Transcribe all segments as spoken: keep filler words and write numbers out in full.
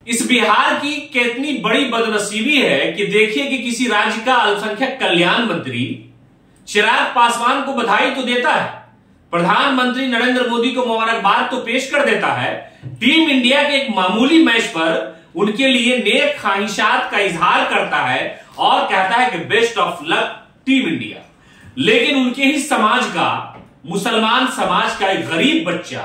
इस बिहार की कितनी बड़ी बदनसीबी है कि देखिए कि किसी राज्य का अल्पसंख्यक कल्याण मंत्री चिराग पासवान को बधाई तो देता है, प्रधानमंत्री नरेंद्र मोदी को मुबारकबाद तो पेश कर देता है, टीम इंडिया के एक मामूली मैच पर उनके लिए नेक ख्वाहिशात का इजहार करता है और कहता है कि best of luck team India. लेकिन उनके ही समाज का, मुसलमान समाज का एक गरीब बच्चा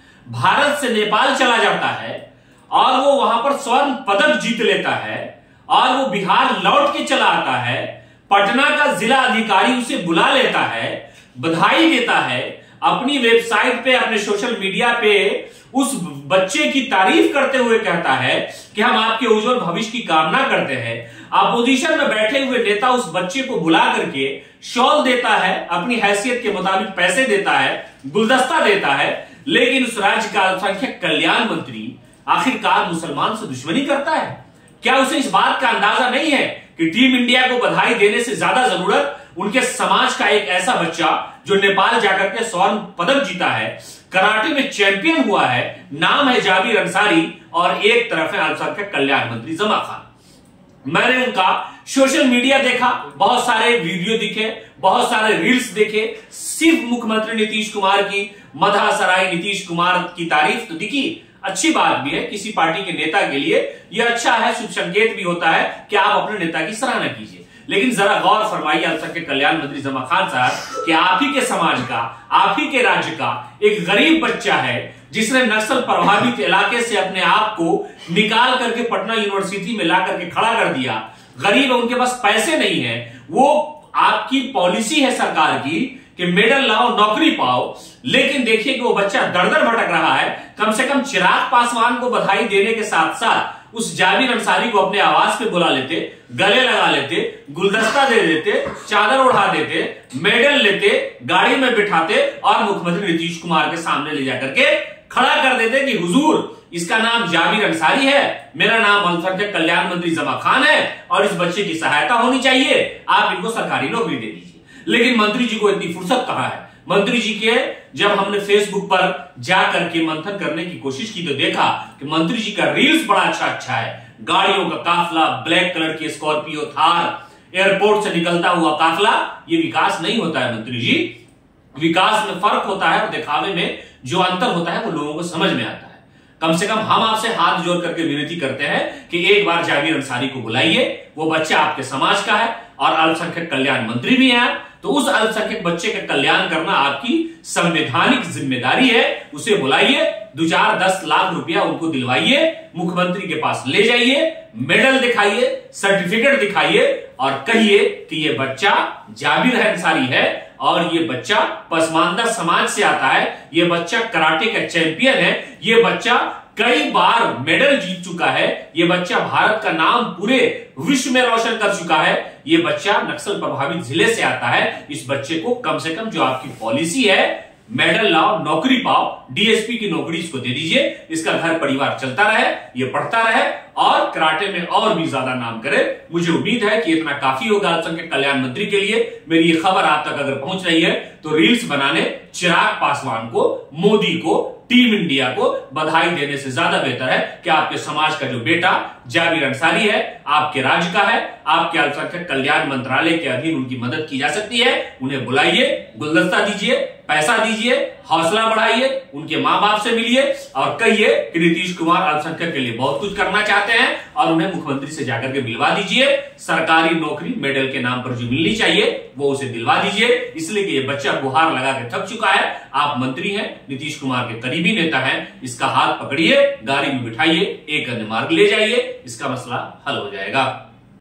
भारत से नेपाल चला जाता है और वो वहां पर स्वर्ण पदक जीत लेता है और वो बिहार लौट के चला आता है। पटना का जिला अधिकारी उसे बुला लेता है, बधाई देता है, अपनी वेबसाइट पे, अपने सोशल मीडिया पे उस बच्चे की तारीफ करते हुए कहता है कि हम आपके उज्जवल भविष्य की कामना करते हैं। अपोजिशन में बैठे हुए नेता उस बच्चे को बुला करके शॉल देता है, अपनी हैसियत के मुताबिक पैसे देता है, गुलदस्ता देता है, लेकिन उस राज्य का अल्पसंख्यक कल्याण मंत्री आखिरकार मुसलमान से दुश्मनी करता है। क्या उसे इस बात का अंदाजा नहीं है कि टीम इंडिया को बधाई देने से ज्यादा जरूरत उनके समाज का एक ऐसा बच्चा जो नेपाल जाकर के स्वर्ण पदक जीता है, कराटे में चैंपियन हुआ है, नाम है जाबिर अंसारी, और एक तरफ है अल्पसंख्यक कल्याण मंत्री जमा खान। मैंने उनका सोशल मीडिया देखा, बहुत सारे वीडियो दिखे, बहुत सारे रील्स देखे, सिर्फ मुख्यमंत्री नीतीश कुमार की मधा सराय नीतीश कुमार की तारीफ तो दिखी। अच्छी बात भी है, किसी पार्टी के नेता के लिए यह अच्छा है, शुभ संकेत भी होता है कि आप अपने नेता की सराहना कीजिए। लेकिन जरा गौर फरमाइए अल्पसंख्यक कल्याण मंत्री जमा खान साहब कि आप ही के समाज का, आप ही के राज्य का एक गरीब बच्चा है जिसने नक्सल प्रभावित इलाके से अपने आप को निकाल करके पटना यूनिवर्सिटी में ला करके खड़ा कर दिया। गरीब है, उनके पास पैसे नहीं है, वो आपकी पॉलिसी है सरकार की कि मेडल लाओ नौकरी पाओ, लेकिन देखिए कि वो बच्चा दर दर भटक रहा है। कम से कम चिराग पासवान को बधाई देने के साथ साथ उस जाबिर अंसारी को अपने आवास पे बुला लेते, गले लगा लेते, गुलदस्ता दे देते, चादर उड़ा देते, मेडल लेते, गाड़ी में बिठाते और मुख्यमंत्री नीतीश कुमार के सामने ले जाकर के खड़ा कर देते कि हुजूर, इसका नाम जाबिर अंसारी है, मेरा नाम अल्पसंख्यक कल्याण मंत्री जमा खान है और इस बच्चे की सहायता होनी चाहिए, आप इनको सरकारी नौकरी दे दीजिए। लेकिन मंत्री जी को इतनी फुर्सत कहां है। मंत्री जी के जब हमने फेसबुक पर जाकर के मंथन करने की कोशिश की तो देखा कि मंत्री जी का रील्स बड़ा अच्छा अच्छा है, गाड़ियों का काफला, ब्लैक कलर की स्कॉर्पियो थार, एयरपोर्ट से निकलता हुआ काफला, ये विकास नहीं होता है मंत्री जी। विकास में फर्क होता है और दिखावे में जो अंतर होता है वो लोगों को समझ में आता है। कम से कम हम आपसे हाथ जोड़ करके विनती करते हैं कि एक बार जाबिर अंसारी को बुलाइए, वो बच्चा आपके समाज का है और अल्पसंख्यक कल्याण मंत्री भी है, तो उस अल्पसंख्यक बच्चे का कल्याण करना आपकी संवैधानिक जिम्मेदारी है। उसे बुलाइए, दो चार दस लाख रुपया उनको दिलवाइए, मुख्यमंत्री के पास ले जाइए, मेडल दिखाइए, सर्टिफिकेट दिखाइए और कहिए कि ये बच्चा जाबिर अंसारी है और ये बच्चा पसमानदा समाज से आता है, ये बच्चा कराटे का चैंपियन है, ये बच्चा कई बार मेडल जीत चुका है, ये बच्चा भारत का नाम पूरे विश्व में रोशन कर चुका है, ये बच्चा नक्सल प्रभावित जिले से आता है। इस बच्चे को कम से कम जो आपकी पॉलिसी है, मेडल लाओ नौकरी पाओ, डीएसपी की नौकरी इसको दे दीजिए, इसका घर परिवार चलता रहे, ये पढ़ता रहे और कराटे में और भी ज्यादा नाम करे। मुझे उम्मीद है कि इतना काफी होगा अल्पसंख्यक कल्याण मंत्री के लिए। मेरी ये खबर आप तक अगर पहुंच रही है तो रील्स बनाने चिराग पासवान को, मोदी को, टीम इंडिया को बधाई देने से ज्यादा बेहतर है कि आपके समाज का जो बेटा जाबिर अंसारी है, आपके राज्य का है, आपके अल्पसंख्यक कल्याण मंत्रालय के अधीन उनकी मदद की जा सकती है। उन्हें बुलाइए, गुलदस्ता दीजिए, पैसा दीजिए, हौसला बढ़ाइए, उनके मां बाप से मिलिए और कहिए कि नीतीश कुमार अल्पसंख्यक के लिए बहुत कुछ करना चाहते हैं और उन्हें मुख्यमंत्री से जाकर के मिलवा दीजिए। सरकारी नौकरी मेडल के नाम पर जो मिलनी चाहिए वो उसे दिलवा दीजिए, इसलिए कि ये बच्चा गुहार लगा के थक चुका है। आप मंत्री हैं, नीतीश कुमार के करीबी नेता हैं, इसका हाथ पकड़िए, गाड़ी में बिठाइए, एक अन्य मार्ग ले जाइए, इसका मसला हल हो जाएगा।